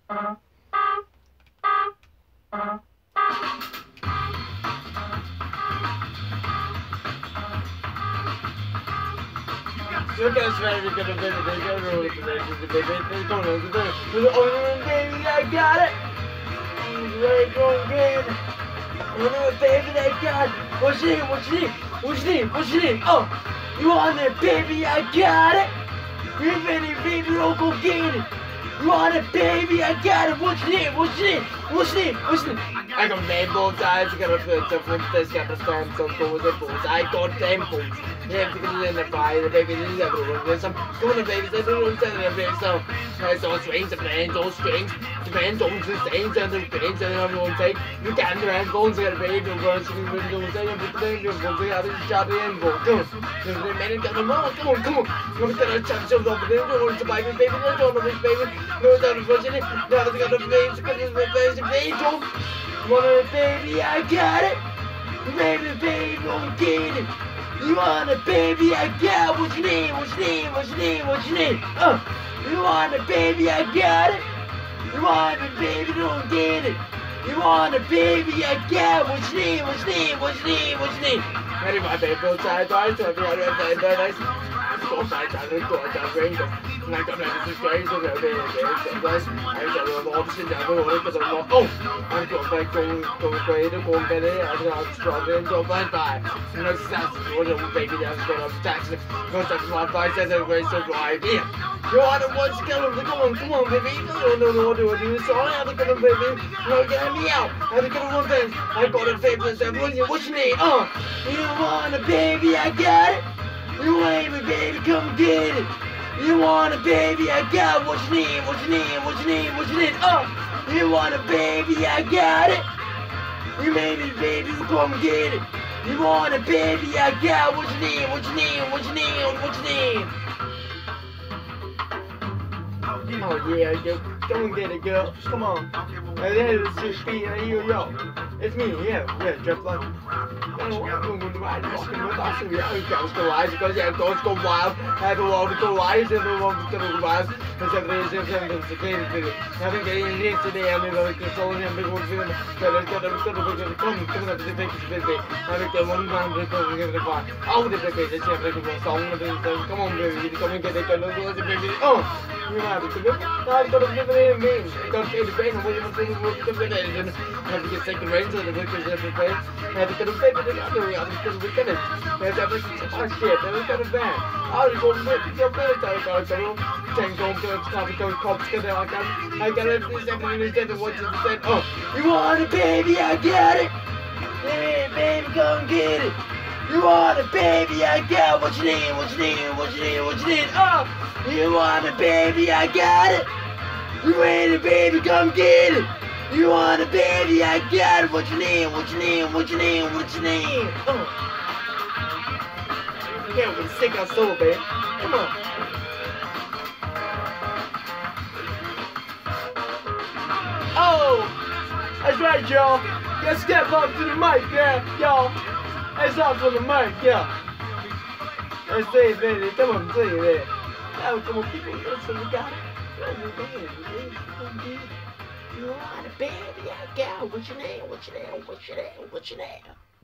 You're gonna swear you're gonna baby, baby, I got it. We're going good. Baby, they got it. What's your name? What's your name? What's your name? What's your name? Oh, you want it, baby? I got it. You ready, baby? Don't go get it. You want it, baby? I got it. What's your name? What's your name? What's your name? What's your name? I got mad both sides. I got a flip this, got a storm, some goes and balls. I got them balls. Yeah, because in the fire, the baby is everywhere. There's some coming of babies, I don't understand the baby. So, it's all strange, the plans, all strange. The plans, all the stains, and the plans, and everyone say, you can't do it, bones, get a baby, and girls, and the windows, and everything, you're going to have a job, and go, come on. There's a man in the mall, come on, come on. You're going to chop yourself over there, you're going to buy this baby, you're going to this baby, you're going to push it, now they're going to face, because it's my face, and they don't. Want it, baby, I got it. Baby, baby, don't get it. You want it, baby, I got it. What's your name? What's your name? What's your name? What's your name? You want it, baby, I got it. You want it, baby, don't get it. You want it, baby, I got it. What's your name? What's your name? What's your name? What's your name? Ready, my baby, both sides, I told you, I read that, nice. Go sides, I look good, I'm ready. And I got ready to scare you, so they're very, very blessed. I got all the shit down, I want it, because I'm like, oh, I'm going back, going great, going better, I'm going to struggle, and go bye bye. You know, that's what a baby, that's what I'm taxing. Go tax my five cents, I'm going to drive here. You want it once, come on, baby. No, do it. So I have to get a baby. No, get me out. I have to get a one thing. I got a baby, what's your name? You want a baby, I got it. You ain't me, baby, come get it. You want a baby, I got it. What's your name? What's your name? What's your name? What's your name? You want a baby, I got it. You made me, baby, come get it. You want a baby, I got it. What's your name? What's your name? What's your name? What's your name? Oh yeah, girl. Come and get it, girl. Come on. Hey, this is Speed. Hey, yo. It's me, yeah, Jeff London. I'm going to ride walking with us. Goes go wild, goes go wild. Everyone will go wild, everyone will go wild. Because everything is a clean video. Having getting here today, I'm going to console him, big one film. Come up to the pictures with me. Having the one man with the bar. Oh, the baby, the chef, the song, come on, baby, come and get it, baby. Oh, you have to look. I've got to give it in me. I've got to get the brain, and we're going to get it. Have to get second range of the workers every day. Have to get a baby to the other way. I'm going to get it. Have to have a shit. Have got a van. I'll go with your military guards. I don't take home to the cops. I got everything instead of what you said. Oh, you want it, baby? I got it. Hey, baby, come get it. You want it, baby? I got it. What's your name? What's your name? What's your name? What's your name? Oh, you want it, baby? I got it. You ain't it, baby? Come get it. You want a baby? I got it. What's your name? What's your name? What's your name? What's your name? Yeah, we're gonna stick our soul, baby. Come on. Oh, that's right, y'all. Let's step up to the mic, yeah, y'all. That's up to the mic, yeah. Let's say it, baby. Come on, say it there. Now, come on, people. Listen, we got it. You want a baby? I got it. What's your name? What's your name? What's your name? What's your name?